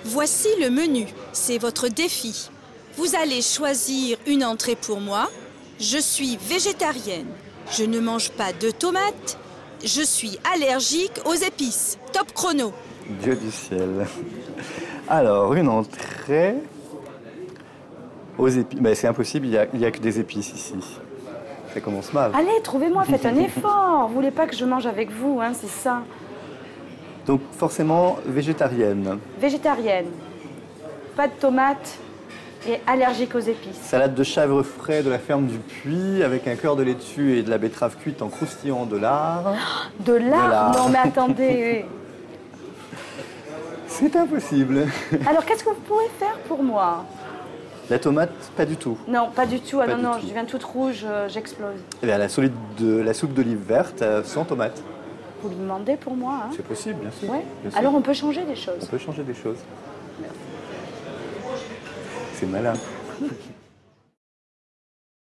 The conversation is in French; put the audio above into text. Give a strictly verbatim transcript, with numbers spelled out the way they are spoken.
Voici le menu, c'est votre défi. Vous allez choisir une entrée pour moi. Je suis végétarienne, je ne mange pas de tomates, je suis allergique aux épices. Top chrono. Dieu du ciel. Alors, une entrée aux épices. Ben, c'est impossible, il n'y a, il y a que des épices ici. Ça commence mal. Allez, trouvez-moi, faites un effort. Vous voulez pas que je mange avec vous, hein, c'est ça. Donc, forcément, végétarienne. Végétarienne, pas de tomates et allergique aux épices. Salade de chèvre frais de la ferme du Puy avec un cœur de laitue et de la betterave cuite en croustillant de lard. De lard? lard. Non, mais attendez. C'est impossible. Alors, qu'est-ce que vous pouvez faire pour moi? La tomate, pas du tout. Non, pas du tout. Ah Pas non, du non, tout. je deviens toute rouge, euh, j'explose. Eh bien, la, solide de, la soupe d'olive verte euh, sans tomate. Vous le demandez pour moi, hein? C'est possible, bien sûr. Ouais. Bien sûr. Alors, on peut changer des choses. On peut changer des choses. C'est malin.